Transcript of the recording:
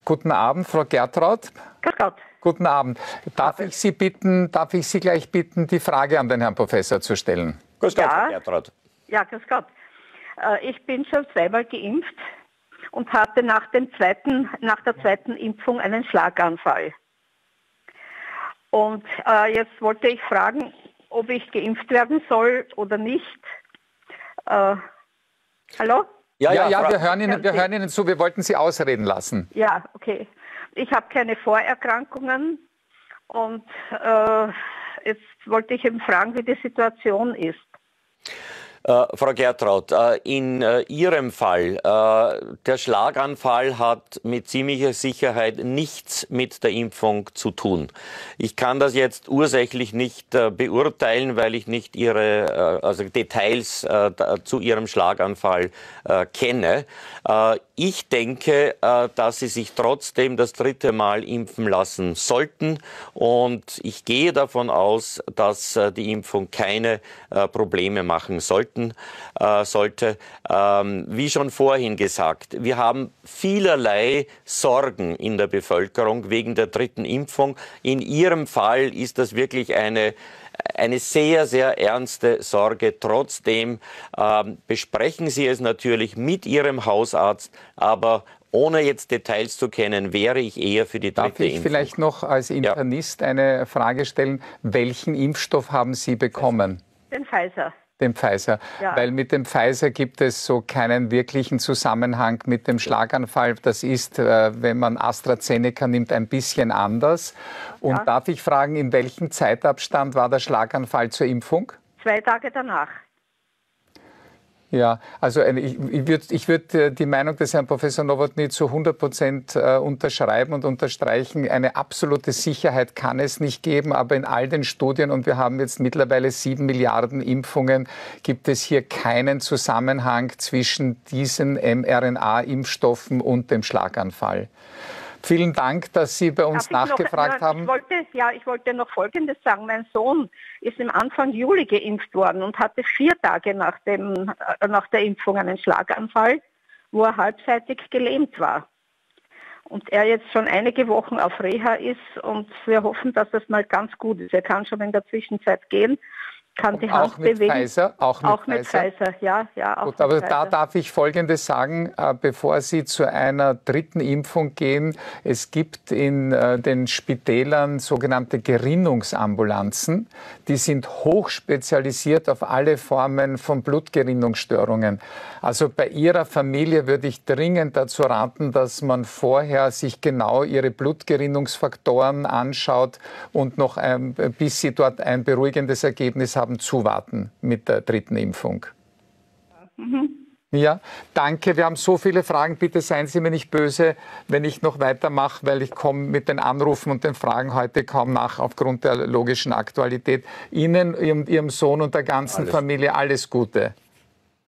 Guten Abend, Frau Gertraud. Grüß Gott. Guten Abend. Darf ich Sie gleich bitten, die Frage an den Herrn Professor zu stellen? Grüß Gott, Frau Gertraud. Ja, grüß Gott. Ich bin schon zweimal geimpft und hatte nach der zweiten Impfung einen Schlaganfall. Und jetzt wollte ich fragen, ob ich geimpft werden soll oder nicht. Hallo? Ja, wir hören Ihnen zu. Wir wollten Sie ausreden lassen. Ja, okay. Ich habe keine Vorerkrankungen und jetzt wollte ich eben fragen, wie die Situation ist. Frau Gertraud, in Ihrem Fall, der Schlaganfall hat mit ziemlicher Sicherheit nichts mit der Impfung zu tun. Ich kann das jetzt ursächlich nicht beurteilen, weil ich nicht Ihre Details zu Ihrem Schlaganfall kenne. Ich denke, dass Sie sich trotzdem das 3. Mal impfen lassen sollten, und ich gehe davon aus, dass die Impfung keine Probleme machen sollte. Wie schon vorhin gesagt, wir haben vielerlei Sorgen in der Bevölkerung wegen der 3. Impfung. In Ihrem Fall ist das wirklich eine sehr, sehr ernste Sorge. Trotzdem besprechen Sie es natürlich mit Ihrem Hausarzt, aber ohne jetzt Details zu kennen, wäre ich eher für die 3. Impfung. Darf ich vielleicht noch als Internist eine Frage stellen? Welchen Impfstoff haben Sie bekommen? Den Pfizer. Den Pfizer. Ja. Weil mit dem Pfizer gibt es so keinen wirklichen Zusammenhang mit dem Schlaganfall. Das ist, wenn man AstraZeneca nimmt, ein bisschen anders. Und darf ich fragen, in welchem Zeitabstand war der Schlaganfall zur Impfung? 2 Tage danach. Ja, also ich würd die Meinung des Herrn Professor Nowotny zu 100% unterschreiben und unterstreichen. Eine absolute Sicherheit kann es nicht geben, aber in all den Studien, und wir haben jetzt mittlerweile 7 Milliarden Impfungen, gibt es hier keinen Zusammenhang zwischen diesen mRNA-Impfstoffen und dem Schlaganfall. Vielen Dank, dass Sie bei uns nachgefragt haben. Ich wollte noch Folgendes sagen. Mein Sohn ist im Anfang Juli geimpft worden und hatte 4 Tage nach der Impfung einen Schlaganfall, wo er halbseitig gelähmt war. Und er jetzt schon einige Wochen auf Reha ist, und wir hoffen, dass das mal ganz gut ist. Er kann schon in der Zwischenzeit gehen. Kann die Hand bewegen. Pfizer, auch mit Pfizer, ja. Auch gut, aber da darf ich Folgendes sagen, bevor Sie zu einer 3. Impfung gehen. Es gibt in den Spitälern sogenannte Gerinnungsambulanzen. Die sind hochspezialisiert auf alle Formen von Blutgerinnungsstörungen. Also bei Ihrer Familie würde ich dringend dazu raten, dass man vorher sich genau ihre Blutgerinnungsfaktoren anschaut und noch bis Sie dort ein beruhigendes Ergebnis haben, zuwarten mit der 3. Impfung. Ja, danke. Wir haben so viele Fragen. Bitte seien Sie mir nicht böse, wenn ich noch weitermache, weil ich komme mit den Anrufen und den Fragen heute kaum nach aufgrund der logischen Aktualität. Ihnen, Ihrem Sohn und der ganzen Familie alles Gute.